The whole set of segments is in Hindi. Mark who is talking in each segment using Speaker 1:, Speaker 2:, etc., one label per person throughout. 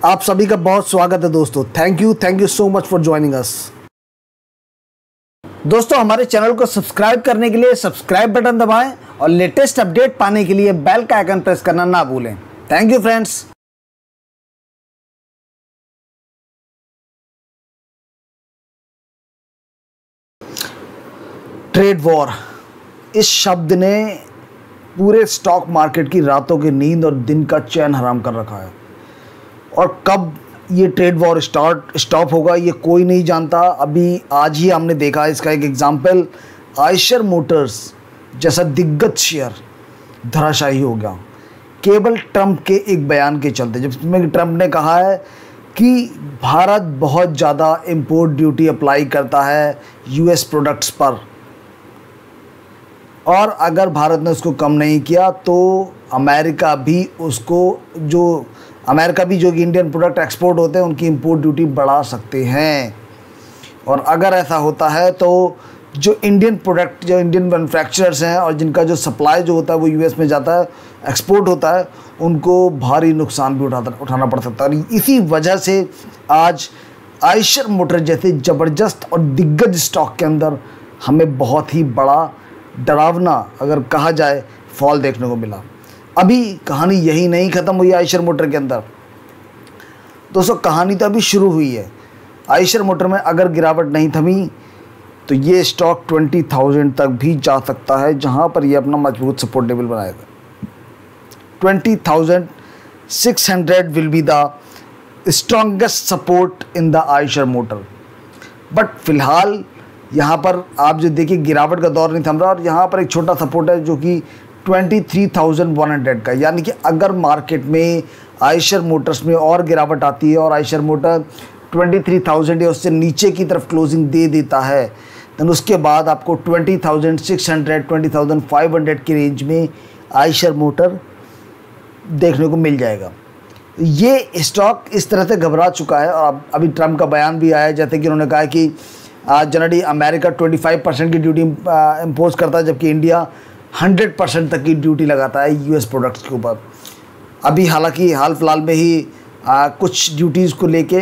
Speaker 1: आप सभी का बहुत स्वागत है दोस्तों। Thank you so much for joining us. दोस्तों, हमारे चैनल को सब्सक्राइब करने के लिए सब्सक्राइब बटन दबाएं और लेटेस्ट अपडेट पाने के लिए बेल का आइकन प्रेस करना ना भूलें। Thank you friends. Trade war, इस शब्द ने पूरे स्टॉक मार्केट की रातों की नींद और दिन का चैन हराम कर रखा है। और कब ये ट्रेड वॉर स्टॉप होगा ये कोई नहीं जानता। अभी आज ही हमने देखा इसका एक एग्जांपल, आयशर मोटर्स जैसा दिग्गज शेयर धराशायी हो गया केवल ट्रंप के एक बयान के चलते, जिसमें ट्रंप ने कहा है कि भारत बहुत ज़्यादा इंपोर्ट ड्यूटी अप्लाई करता है यूएस प्रोडक्ट्स पर, और अगर भारत ने उसको कम नहीं किया तो अमेरिका भी जो इंडियन प्रोडक्ट एक्सपोर्ट होते हैं उनकी इंपोर्ट ड्यूटी बढ़ा सकते हैं। और अगर ऐसा होता है तो जो इंडियन मैन्युफैक्चरर्स हैं और जिनका जो सप्लाई जो होता है वो यूएस में जाता है, एक्सपोर्ट होता है, उनको भारी नुकसान भी उठाना पड़ सकता है। और इसी वजह से आज आयशर मोटर जैसे ज़बरदस्त और दिग्गज स्टॉक के अंदर हमें बहुत ही बड़ा डरावना, अगर कहा जाए, फॉल देखने को मिला। अभी कहानी यही नहीं ख़त्म हुई आयशर मोटर के अंदर दोस्तों, कहानी तो अभी शुरू हुई है। आयशर मोटर में अगर गिरावट नहीं थमी तो ये स्टॉक 20,000 तक भी जा सकता है, जहां पर ये अपना मजबूत सपोर्ट लेवल बनाएगा। 20,600 will be the strongest support in the Eicher motor. But फिलहाल यहाँ पर आप जो देखिए गिरावट का दौर नहीं थम रहा, और यहाँ पर एक छोटा सपोर्ट है जो कि 23,100 का, यानी कि अगर मार्केट में आयशर मोटर्स में और गिरावट आती है और आयशर मोटर 23,000 या उससे नीचे की तरफ क्लोजिंग दे देता है, तो उसके बाद आपको 20,600 20,500 की रेंज में आयशर मोटर देखने को मिल जाएगा। ये स्टॉक इस तरह से घबरा चुका है। और अभी ट्रंप का बयान भी आया है, जैसे कि उन्होंने कहा कि जनरली अमेरिका 25% की ड्यूटी इम्पोज करता है, जबकि इंडिया 100% तक की ड्यूटी लगाता है यूएस प्रोडक्ट्स के ऊपर। अभी हालांकि हाल फिलहाल में ही कुछ ड्यूटीज़ को लेके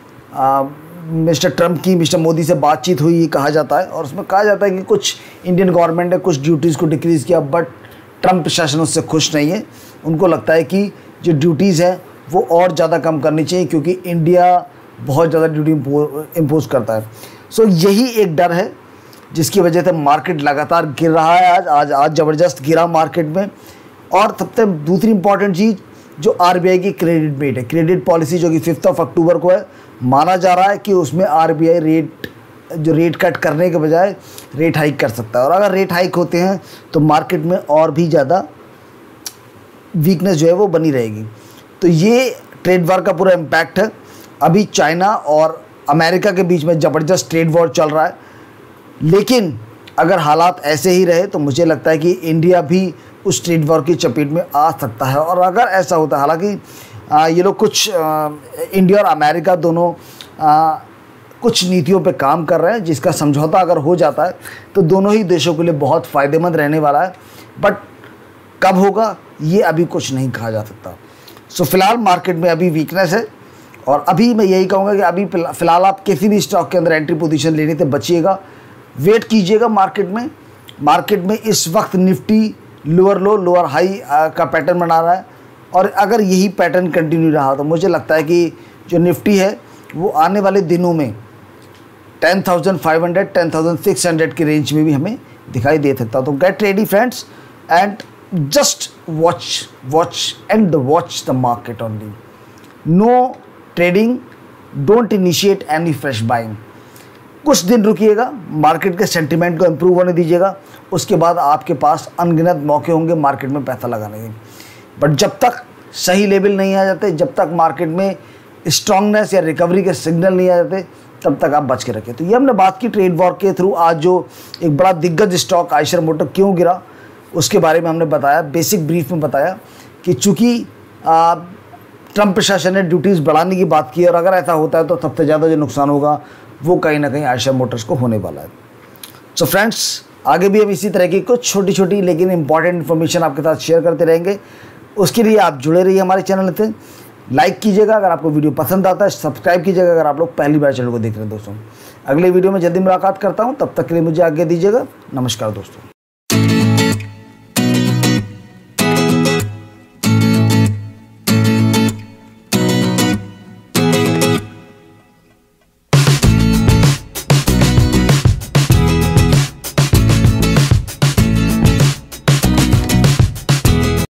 Speaker 1: मिस्टर ट्रंप की मिस्टर मोदी से बातचीत हुई, कहा जाता है, और उसमें कहा जाता है कि कुछ इंडियन गवर्नमेंट ने कुछ ड्यूटीज़ को डिक्रीज़ किया, बट ट्रंप प्रशासन उससे खुश नहीं है। उनको लगता है कि जो ड्यूटीज़ हैं वो और ज़्यादा कम करनी चाहिए, क्योंकि इंडिया बहुत ज़्यादा ड्यूटी इम्पोज करता है। सो यही एक डर है जिसकी वजह से मार्केट लगातार गिर रहा है। आज ज़बरदस्त गिरा मार्केट में। और सबसे दूसरी इंपॉर्टेंट चीज़, जो आरबीआई की क्रेडिट रेट है, क्रेडिट पॉलिसी जो कि 5 अक्टूबर को है, माना जा रहा है कि उसमें आरबीआई रेट कट करने के बजाय रेट हाइक कर सकता है। और अगर रेट हाइक होते हैं तो मार्केट में और भी ज़्यादा वीकनेस जो है वो बनी रहेगी। तो ये ट्रेड वॉर का पूरा इम्पैक्ट है। अभी चाइना और अमेरिका के बीच में ज़बरदस्त ट्रेड वॉर चल रहा है, लेकिन अगर हालात ऐसे ही रहे तो मुझे लगता है कि इंडिया भी उस ट्रेड वॉर की चपेट में आ सकता है। और अगर ऐसा होता है, हालांकि ये लोग कुछ इंडिया और अमेरिका दोनों कुछ नीतियों पे काम कर रहे हैं, जिसका समझौता अगर हो जाता है तो दोनों ही देशों के लिए बहुत फ़ायदेमंद रहने वाला है। बट कब होगा ये अभी कुछ नहीं कहा जा सकता। सो फिलहाल मार्केट में अभी वीकनेस है, और अभी मैं यही कहूँगा कि अभी फ़िलहाल आप किसी भी स्टॉक के अंदर एंट्री पोजीशन लेने से बचिएगा, वेट कीजिएगा। मार्केट में इस वक्त Nifty lower low lower high का पैटर्न बना रहा है, और अगर यही पैटर्न कंटिन्यू रहा तो मुझे लगता है कि जो निफ्टी है वो आने वाले दिनों में 10,500 10,600 की रेंज में भी हमें दिखाई दे सकता। तो get ready friends, and just watch the market only. No trading, don't initiate any fresh buying. कुछ दिन रुकिएगा, मार्केट के सेंटिमेंट को इम्प्रूव होने दीजिएगा, उसके बाद आपके पास अनगिनत मौके होंगे मार्केट में पैसा लगाने के। बट जब तक सही लेवल नहीं आ जाते, जब तक मार्केट में स्ट्रांगनेस या रिकवरी के सिग्नल नहीं आ जाते, तब तक आप बच के रखें। तो ये हमने बात की ट्रेड वॉर के थ्रू। आज जो एक बड़ा दिग्गज स्टॉक आयशर मोटर क्यों गिरा उसके बारे में हमने बताया, बेसिक ब्रीफ में बताया कि चूँकि ट्रंप प्रशासन ने ड्यूटीज़ बढ़ाने की बात की है, और अगर ऐसा होता है तो सबसे ज़्यादा जो नुकसान होगा वो कहीं ना कहीं आयशर मोटर्स को होने वाला है। सो फ्रेंड्स, आगे भी हम इसी तरह की कुछ छोटी छोटी लेकिन इंपॉर्टेंट इन्फॉर्मेशन आपके साथ शेयर करते रहेंगे। उसके लिए आप जुड़े रहिए हमारे चैनल से। लाइक कीजिएगा अगर आपको वीडियो पसंद आता है, सब्सक्राइब कीजिएगा अगर आप लोग पहली बार चैनल को देख रहे हैं दोस्तों। अगले वीडियो में जल्दी मुलाकात करता हूँ, तब तक के लिए मुझे आज्ञा दीजिएगा। नमस्कार दोस्तों।